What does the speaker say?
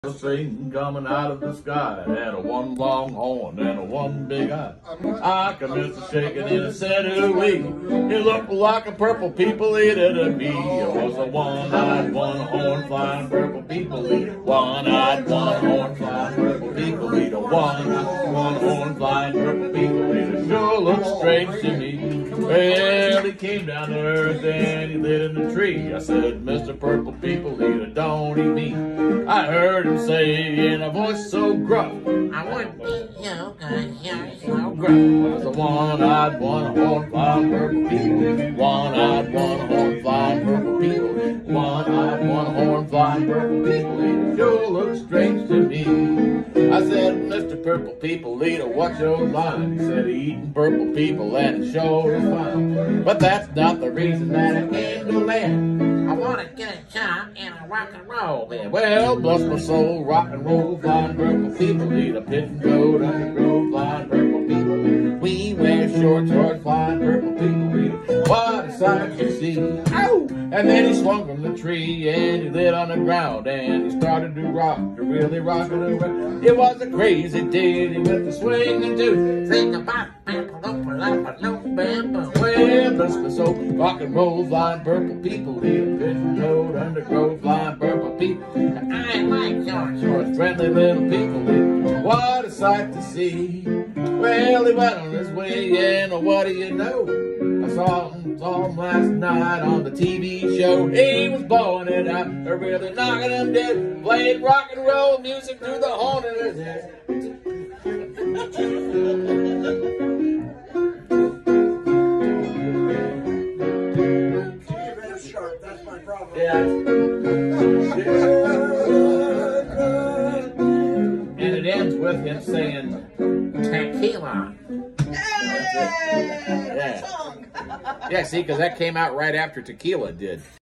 A Satan coming out of the sky, had a one long horn and a one big eye. I commenced to shaking and it said, ooh-wee. It looked like a purple people eater to me. It was a one-eyed, one-horn flying purple people eater. One-eyed, one-horn flying purple people eater. One-eyed, one-horn flying purple people eater. Sure looked strange to me. Well, he came down to earth and he lit in the tree. I said, Mr. Purple People Eater, don't eat me. I heard him say in a voice so gruff, I wouldn't eat you because you're so gruff. It was a one-eyed, one-horn flying purple people. One-eyed, one-horn flying purple people. One-eyed, one-horn flying purple people. It sure looks strange to me. I said, Mr. Purple People Eater, what's your line? He said, eating purple people and it sure is fine. But that's not the reason that I came to land. I want to get a job in a rock and roll band. Well, bless my soul, rock and roll, flying purple people eater. Pitting road, undergrove, flying purple people. We wear short shorts, flying purple people eater. What a sight to see. Ow! And then he swung from the tree and he lit on the ground and he started to rock, to really rock it around. It was a crazy day, he went to swing and do. Sing about well, bless my soul, rock and roll, flying purple people eater. Pitting road, undergrove, flying purple people. I like short, friendly little people eater. What a sight to see. Well, he went on his way and what do you know? I saw him last night on the TV show. He was blowing it out, or really knocking him dead, playing rock and roll music through the horn of his head. You're very sharp, that's my problem. Yeah. And it ends with him saying, tequila. Yeah. Yeah, see, because that came out right after tequila did.